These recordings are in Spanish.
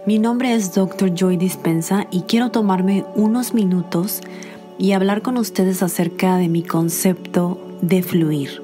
Mi nombre es Dr. Joy Dispensa y quiero tomarme unos minutos y hablar con ustedes acerca de mi concepto de fluir.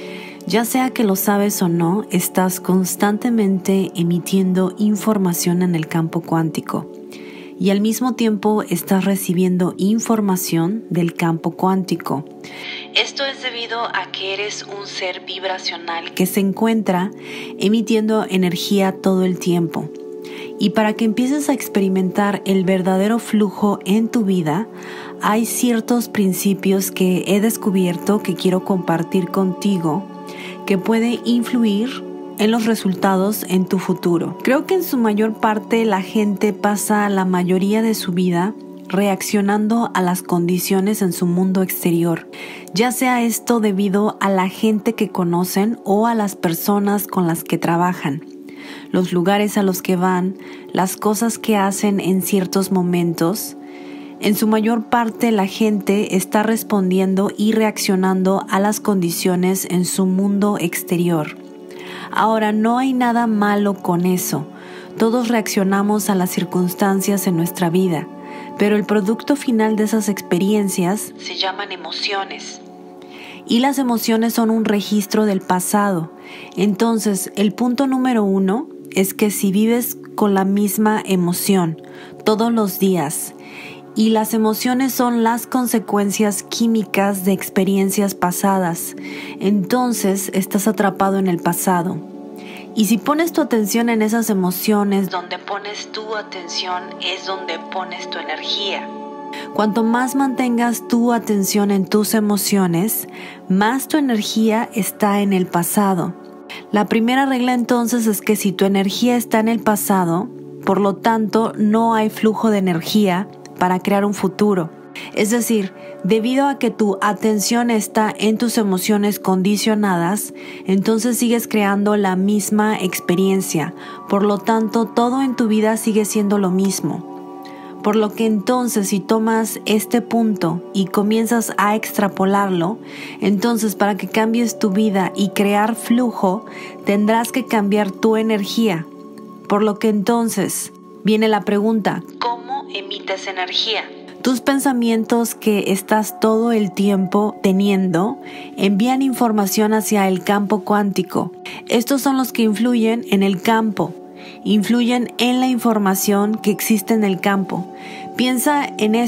Ya sea que lo sabes o no, estás constantemente emitiendo información en el campo cuántico y al mismo tiempo estás recibiendo información del campo cuántico. Esto es debido a que eres un ser vibracional que se encuentra emitiendo energía todo el tiempo. Y para que empieces a experimentar el verdadero flujo en tu vida, hay ciertos principios que he descubierto que quiero compartir contigo que puede influir en los resultados en tu futuro. Creo que en su mayor parte la gente pasa la mayoría de su vida reaccionando a las condiciones en su mundo exterior, ya sea esto debido a la gente que conocen o a las personas con las que trabajan, los lugares a los que van, las cosas que hacen en ciertos momentos. En su mayor parte la gente está respondiendo y reaccionando a las condiciones en su mundo exterior. Ahora, no hay nada malo con eso. Todos reaccionamos a las circunstancias en nuestra vida, pero el producto final de esas experiencias se llaman emociones. Y las emociones son un registro del pasado. Entonces, el punto número 1 es que si vives con la misma emoción todos los días, y las emociones son las consecuencias químicas de experiencias pasadas, entonces estás atrapado en el pasado. Y si pones tu atención en esas emociones, donde pones tu atención es donde pones tu energía. Cuanto más mantengas tu atención en tus emociones, más tu energía está en el pasado. La primera regla entonces es que si tu energía está en el pasado, por lo tanto no hay flujo de energía para crear un futuro. Es decir, debido a que tu atención está en tus emociones condicionadas, entonces sigues creando la misma experiencia. Por lo tanto, todo en tu vida sigue siendo lo mismo. Por lo que entonces, si tomas este punto y comienzas a extrapolarlo, entonces para que cambies tu vida y crear flujo, tendrás que cambiar tu energía. Por lo que entonces viene la pregunta: ¿cómo emites energía? Tus pensamientos que estás todo el tiempo teniendo envían información hacia el campo cuántico. Estos son los que influyen en el campo, influyen en la información que existe en el campo. Piensa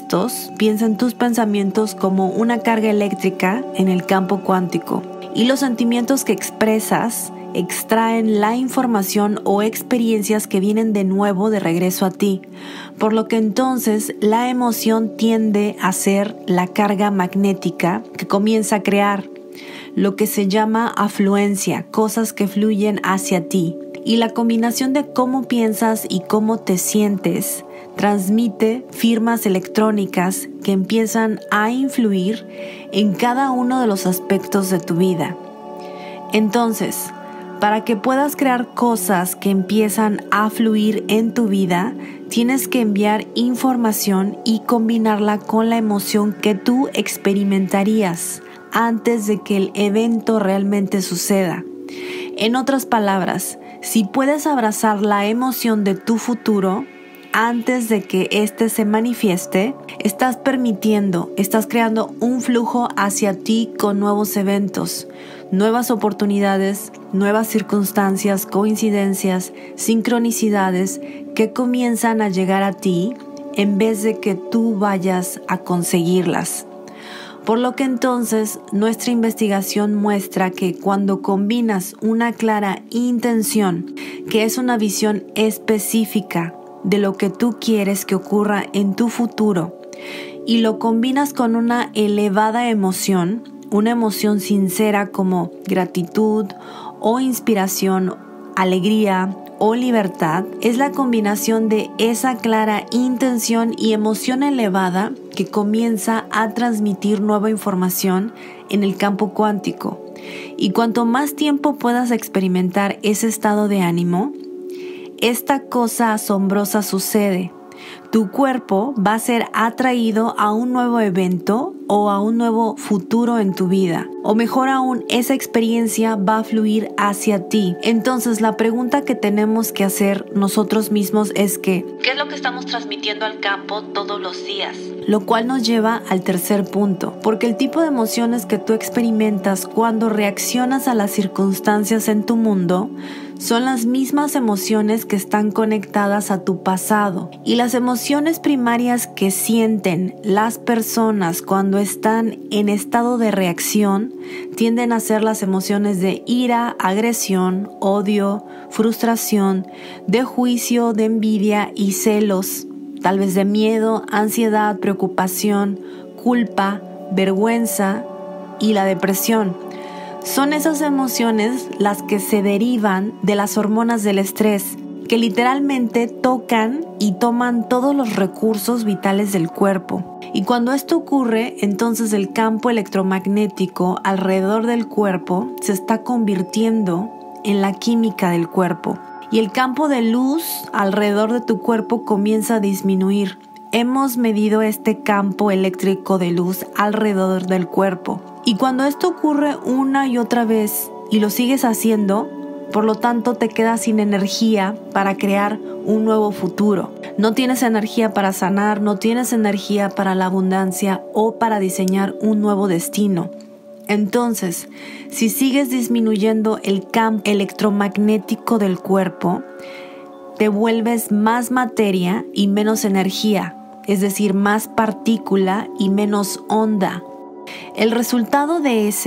en tus pensamientos como una carga eléctrica en el campo cuántico. Y los sentimientos que expresas extraen la información o experiencias que vienen de nuevo de regreso a ti, por lo que entonces la emoción tiende a ser la carga magnética que comienza a crear lo que se llama afluencia, cosas que fluyen hacia ti. Y la combinación de cómo piensas y cómo te sientes transmite firmas electrónicas que empiezan a influir en cada uno de los aspectos de tu vida. Entonces, para que puedas crear cosas que empiezan a fluir en tu vida, tienes que enviar información y combinarla con la emoción que tú experimentarías antes de que el evento realmente suceda. En otras palabras, si puedes abrazar la emoción de tu futuro antes de que éste se manifieste, estás creando un flujo hacia ti con nuevos eventos, nuevas oportunidades, nuevas circunstancias, coincidencias, sincronicidades que comienzan a llegar a ti en vez de que tú vayas a conseguirlas. Por lo que entonces nuestra investigación muestra que cuando combinas una clara intención, que es una visión específica de lo que tú quieres que ocurra en tu futuro, y lo combinas con una elevada emoción, una emoción sincera como gratitud o inspiración, alegría o libertad, es la combinación de esa clara intención y emoción elevada que comienza a transmitir nueva información en el campo cuántico. Y cuanto más tiempo puedas experimentar ese estado de ánimo, esta cosa asombrosa sucede. Tu cuerpo va a ser atraído a un nuevo evento o a un nuevo futuro en tu vida. O mejor aún, esa experiencia va a fluir hacia ti. Entonces, la pregunta que tenemos que hacer nosotros mismos es ¿qué es lo que estamos transmitiendo al campo todos los días? Lo cual nos lleva al tercer punto, porque el tipo de emociones que tú experimentas cuando reaccionas a las circunstancias en tu mundo son las mismas emociones que están conectadas a tu pasado. Y las emociones primarias que sienten las personas cuando están en estado de reacción tienden a ser las emociones de ira, agresión, odio, frustración, de juicio, de envidia y celos, tal vez de miedo, ansiedad, preocupación, culpa, vergüenza y la depresión. Son esas emociones las que se derivan de las hormonas del estrés, que literalmente tocan y toman todos los recursos vitales del cuerpo. Y cuando esto ocurre, entonces el campo electromagnético alrededor del cuerpo se está convirtiendo en la química del cuerpo. Y el campo de luz alrededor de tu cuerpo comienza a disminuir. Hemos medido este campo eléctrico de luz alrededor del cuerpo. Y cuando esto ocurre una y otra vez y lo sigues haciendo, por lo tanto te quedas sin energía para crear un nuevo futuro. No tienes energía para sanar, no tienes energía para la abundancia o para diseñar un nuevo destino. Entonces, si sigues disminuyendo el campo electromagnético del cuerpo, te vuelves más materia y menos energía, es decir, más partícula y menos onda. El resultado de es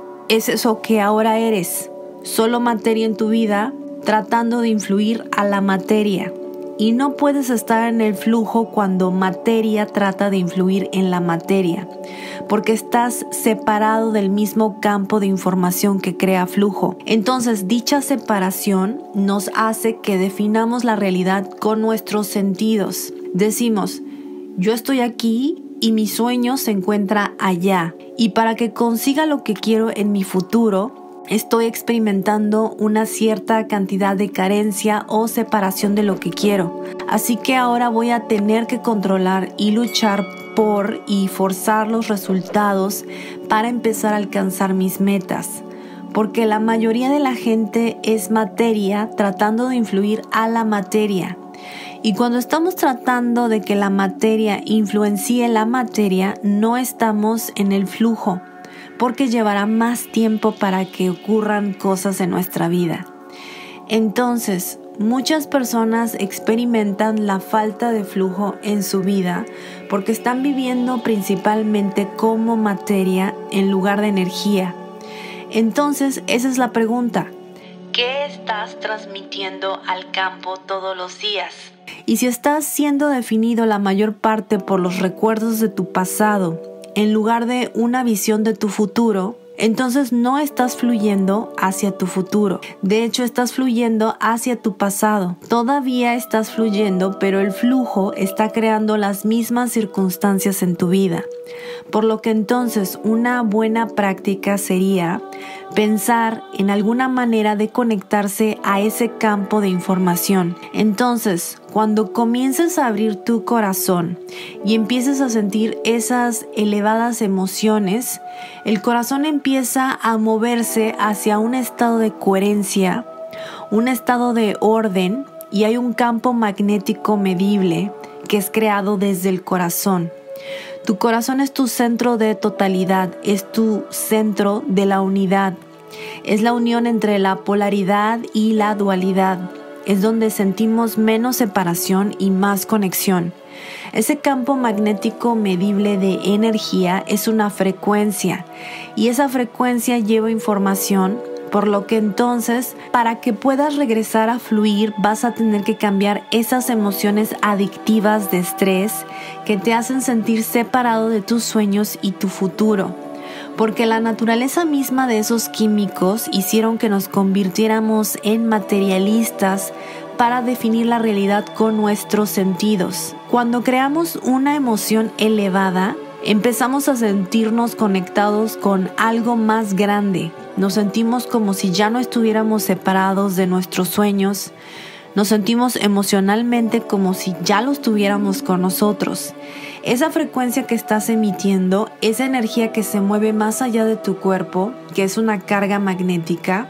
eso que ahora eres, solo materia en tu vida, tratando de influir a la materia. Y no puedes estar en el flujo cuando materia trata de influir en la materia, porque estás separado del mismo campo de información que crea flujo. Entonces, dicha separación nos hace que definamos la realidad con nuestros sentidos. Decimos, yo estoy aquí y mi sueño se encuentra allá. Y para que consiga lo que quiero en mi futuro, estoy experimentando una cierta cantidad de carencia o separación de lo que quiero. Así que ahora voy a tener que controlar y luchar por y forzar los resultados para empezar a alcanzar mis metas. Porque la mayoría de la gente es materia tratando de influir a la materia. Y cuando estamos tratando de que la materia influencie la materia, no estamos en el flujo, porque llevará más tiempo para que ocurran cosas en nuestra vida. Entonces, muchas personas experimentan la falta de flujo en su vida porque están viviendo principalmente como materia en lugar de energía. Entonces, esa es la pregunta. ¿Qué estás transmitiendo al campo todos los días? Y si estás siendo definido la mayor parte por los recuerdos de tu pasado, en lugar de una visión de tu futuro, entonces no estás fluyendo hacia tu futuro. De hecho, estás fluyendo hacia tu pasado. Todavía estás fluyendo, pero el flujo está creando las mismas circunstancias en tu vida. Por lo que entonces una buena práctica sería pensar en alguna manera de conectarse a ese campo de información. Entonces, cuando comiences a abrir tu corazón y empieces a sentir esas elevadas emociones, el corazón empieza a moverse hacia un estado de coherencia, un estado de orden, y hay un campo magnético medible que es creado desde el corazón. Tu corazón es tu centro de totalidad, es tu centro de la unidad. Es la unión entre la polaridad y la dualidad. Es donde sentimos menos separación y más conexión. Ese campo magnético medible de energía es una frecuencia, y esa frecuencia lleva información, por lo que entonces, para que puedas regresar a fluir, vas a tener que cambiar esas emociones adictivas de estrés que te hacen sentir separado de tus sueños y tu futuro. Porque la naturaleza misma de esos químicos hicieron que nos convirtiéramos en materialistas para definir la realidad con nuestros sentidos. Cuando creamos una emoción elevada, empezamos a sentirnos conectados con algo más grande. Nos sentimos como si ya no estuviéramos separados de nuestros sueños. Nos sentimos emocionalmente como si ya los tuviéramos con nosotros. Esa frecuencia que estás emitiendo, esa energía que se mueve más allá de tu cuerpo, que es una carga magnética,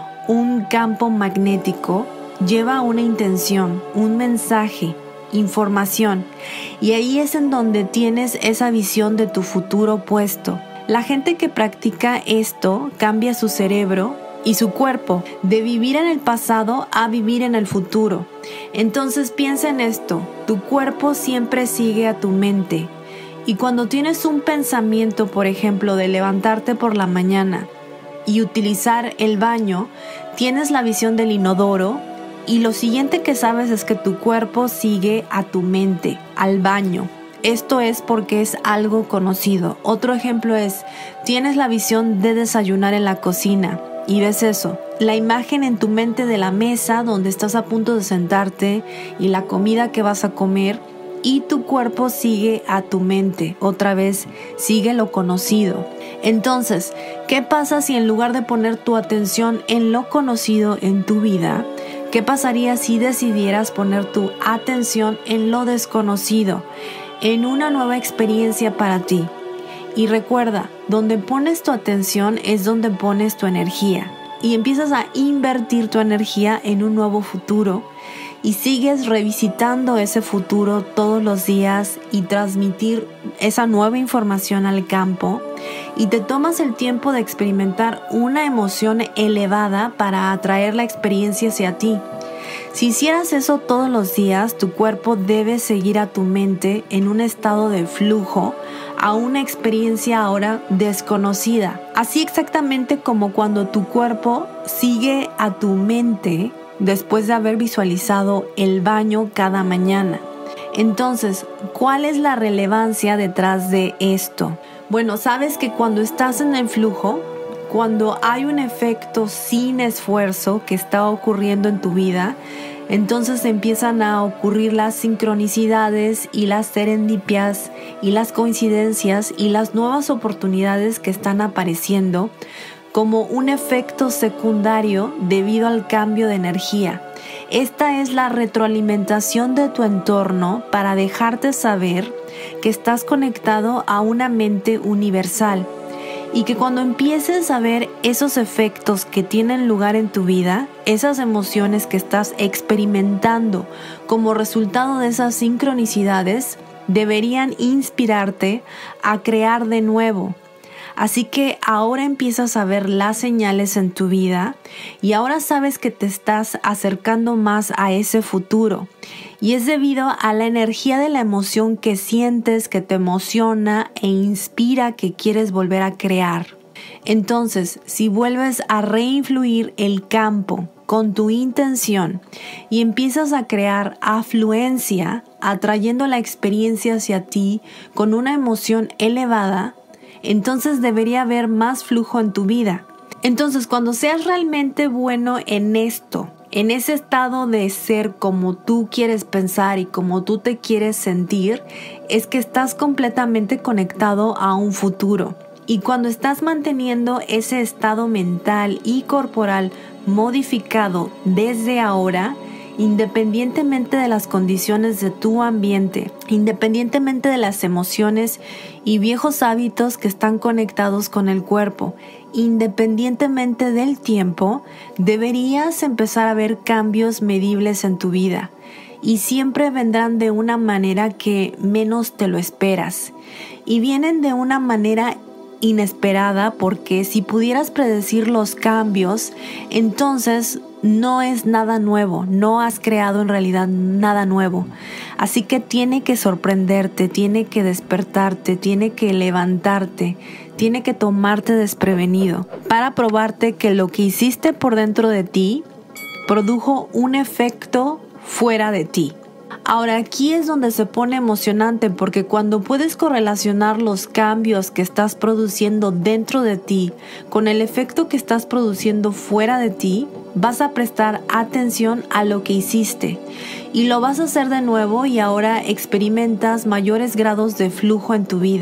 un campo magnético, lleva una intención, un mensaje, información. Y ahí es en donde tienes esa visión de tu futuro puesto. La gente que practica esto cambia su cerebro y su cuerpo de vivir en el pasado a vivir en el futuro. Entonces piensa en esto, tu cuerpo siempre sigue a tu mente. Y cuando tienes un pensamiento, por ejemplo, de levantarte por la mañana y utilizar el baño, tienes la visión del inodoro y lo siguiente que sabes es que tu cuerpo sigue a tu mente, al baño. Esto es porque es algo conocido. Otro ejemplo es, tienes la visión de desayunar en la cocina y ves eso, la imagen en tu mente de la mesa donde estás a punto de sentarte y la comida que vas a comer y tu cuerpo sigue a tu mente, otra vez sigue lo conocido. Entonces, ¿qué pasa si en lugar de poner tu atención en lo conocido en tu vida, qué pasaría si decidieras poner tu atención en lo desconocido, en una nueva experiencia para ti? Y recuerda, donde pones tu atención es donde pones tu energía y empiezas a invertir tu energía en un nuevo futuro y sigues revisitando ese futuro todos los días y transmitir esa nueva información al campo y te tomas el tiempo de experimentar una emoción elevada para atraer la experiencia hacia ti. Si hicieras eso todos los días, tu cuerpo debe seguir a tu mente en un estado de flujo a una experiencia ahora desconocida. Así exactamente como cuando tu cuerpo sigue a tu mente después de haber visualizado el baño cada mañana. Entonces, ¿cuál es la relevancia detrás de esto? Bueno, sabes que cuando estás en el flujo, cuando hay un efecto sin esfuerzo que está ocurriendo en tu vida, entonces empiezan a ocurrir las sincronicidades y las serendipias y las coincidencias y las nuevas oportunidades que están apareciendo como un efecto secundario debido al cambio de energía. Esta es la retroalimentación de tu entorno para dejarte saber que estás conectado a una mente universal. Y que cuando empieces a ver esos efectos que tienen lugar en tu vida, esas emociones que estás experimentando como resultado de esas sincronicidades, deberían inspirarte a crear de nuevo. Así que ahora empiezas a ver las señales en tu vida y ahora sabes que te estás acercando más a ese futuro. Y es debido a la energía de la emoción que sientes, que te emociona e inspira que quieres volver a crear. Entonces, si vuelves a reinfluir el campo con tu intención y empiezas a crear afluencia, atrayendo la experiencia hacia ti con una emoción elevada, entonces debería haber más flujo en tu vida. Entonces, cuando seas realmente bueno en esto, en ese estado de ser como tú quieres pensar y como tú te quieres sentir, es que estás completamente conectado a un futuro. Y cuando estás manteniendo ese estado mental y corporal modificado desde ahora, independientemente de las condiciones de tu ambiente, independientemente de las emociones y viejos hábitos que están conectados con el cuerpo, independientemente del tiempo, deberías empezar a ver cambios medibles en tu vida y siempre vendrán de una manera que menos te lo esperas y vienen de una manera inesperada, porque si pudieras predecir los cambios, entonces no es nada nuevo, no has creado en realidad nada nuevo. Así que tiene que sorprenderte, tiene que despertarte, tiene que levantarte, tiene que tomarte desprevenido para probarte que lo que hiciste por dentro de ti produjo un efecto fuera de ti. Ahora aquí es donde se pone emocionante, porque cuando puedes correlacionar los cambios que estás produciendo dentro de ti con el efecto que estás produciendo fuera de ti, vas a prestar atención a lo que hiciste y lo vas a hacer de nuevo y ahora experimentas mayores grados de flujo en tu vida.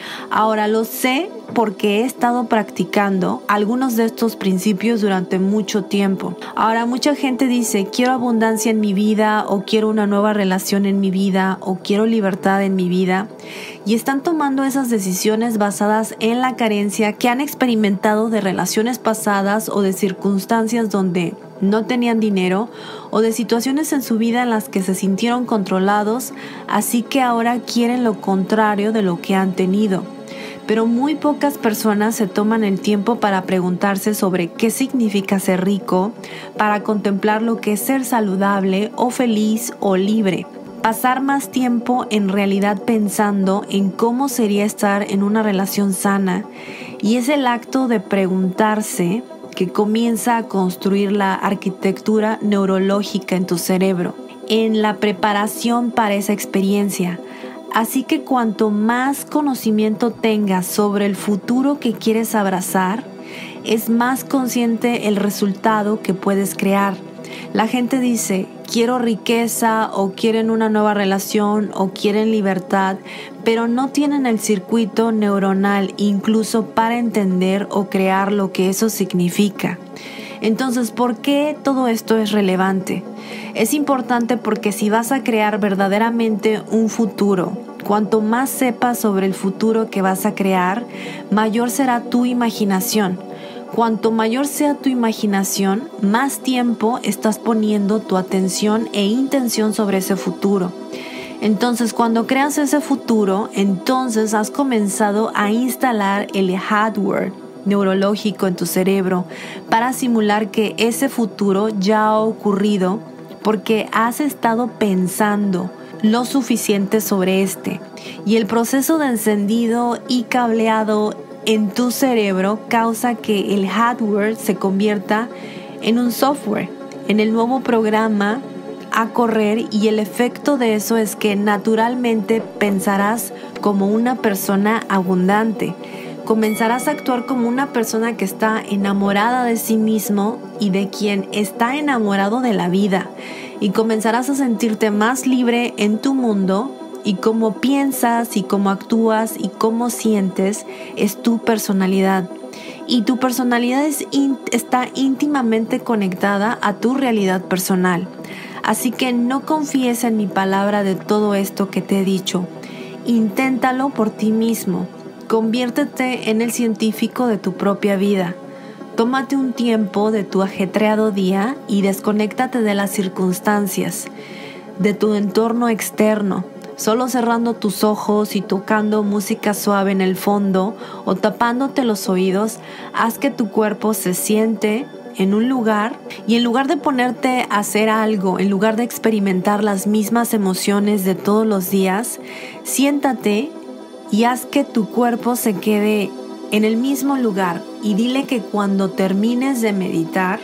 Ahora lo sé porque he estado practicando algunos de estos principios durante mucho tiempo. Ahora mucha gente dice, quiero abundancia en mi vida, o quiero una nueva relación en mi vida, o quiero libertad en mi vida. Y están tomando esas decisiones basadas en la carencia que han experimentado de relaciones pasadas o de circunstancias donde no tenían dinero, o de situaciones en su vida en las que se sintieron controlados, así que ahora quieren lo contrario de lo que han tenido. Pero muy pocas personas se toman el tiempo para preguntarse sobre qué significa ser rico, para contemplar lo que es ser saludable o feliz o libre. Pasar más tiempo en realidad pensando en cómo sería estar en una relación sana, y es el acto de preguntarse que comienza a construir la arquitectura neurológica en tu cerebro, en la preparación para esa experiencia. Así que cuanto más conocimiento tengas sobre el futuro que quieres abrazar, es más consciente el resultado que puedes crear. La gente dice, quiero riqueza, o quieren una nueva relación, o quieren libertad, pero no tienen el circuito neuronal incluso para entender o crear lo que eso significa. Entonces, ¿por qué todo esto es relevante? Es importante porque si vas a crear verdaderamente un futuro, cuanto más sepas sobre el futuro que vas a crear, mayor será tu imaginación. Cuanto mayor sea tu imaginación, más tiempo estás poniendo tu atención e intención sobre ese futuro. Entonces, cuando creas ese futuro, entonces has comenzado a instalar el hardware neurológico en tu cerebro para simular que ese futuro ya ha ocurrido, porque has estado pensando lo suficiente sobre este. Y el proceso de encendido y cableado en tu cerebro causa que el hardware se convierta en un software, en el nuevo programa a correr, y el efecto de eso es que naturalmente pensarás como una persona abundante. Comenzarás a actuar como una persona que está enamorada de sí mismo y de quien está enamorado de la vida. Y comenzarás a sentirte más libre en tu mundo, y cómo piensas y cómo actúas y cómo sientes es tu personalidad. Y tu personalidad está íntimamente conectada a tu realidad personal. Así que no confíes en mi palabra de todo esto que te he dicho. Inténtalo por ti mismo. Conviértete en el científico de tu propia vida. Tómate un tiempo de tu ajetreado día y desconéctate de las circunstancias, de tu entorno externo, solo cerrando tus ojos y tocando música suave en el fondo o tapándote los oídos. Haz que tu cuerpo se siente en un lugar, y en lugar de ponerte a hacer algo, en lugar de experimentar las mismas emociones de todos los días, siéntate y haz que tu cuerpo se quede en el mismo lugar, y dile que cuando termines de meditar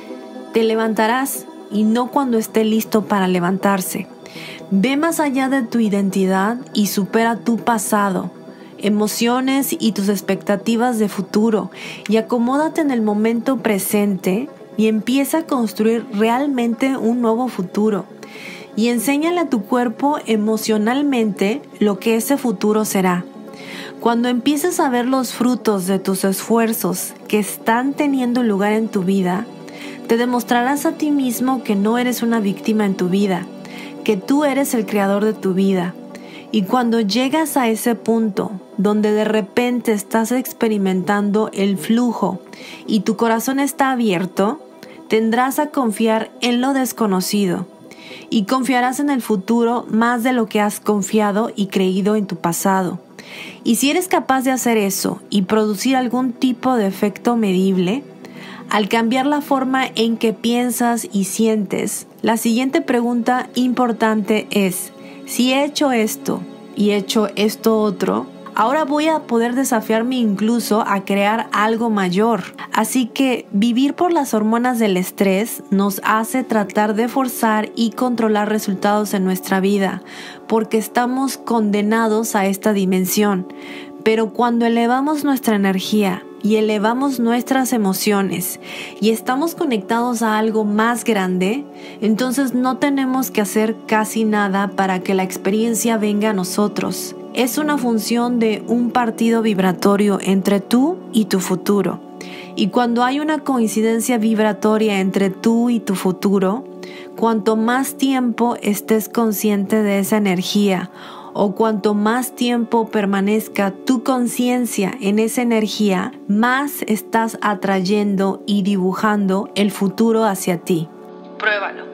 te levantarás, y no cuando esté listo para levantarse. Ve más allá de tu identidad y supera tu pasado, emociones y tus expectativas de futuro, y acomódate en el momento presente y empieza a construir realmente un nuevo futuro. Y enséñale a tu cuerpo emocionalmente lo que ese futuro será. Cuando empieces a ver los frutos de tus esfuerzos que están teniendo lugar en tu vida, te demostrarás a ti mismo que no eres una víctima en tu vida, que tú eres el creador de tu vida. Y cuando llegas a ese punto donde de repente estás experimentando el flujo y tu corazón está abierto, tendrás a confiar en lo desconocido y confiarás en el futuro más de lo que has confiado y creído en tu pasado. Y si eres capaz de hacer eso y producir algún tipo de efecto medible, al cambiar la forma en que piensas y sientes, la siguiente pregunta importante es: si he hecho esto y he hecho esto otro, ahora voy a poder desafiarme incluso a crear algo mayor. Así que vivir por las hormonas del estrés nos hace tratar de forzar y controlar resultados en nuestra vida, porque estamos condenados a esta dimensión. Pero cuando elevamos nuestra energía y elevamos nuestras emociones y estamos conectados a algo más grande, entonces no tenemos que hacer casi nada para que la experiencia venga a nosotros. es una función de un partido vibratorio entre tú y tu futuro. Y cuando hay una coincidencia vibratoria entre tú y tu futuro, cuanto más tiempo estés consciente de esa energía o cuanto más tiempo permanezca tu conciencia en esa energía, más estás atrayendo y dibujando el futuro hacia ti. Pruébalo.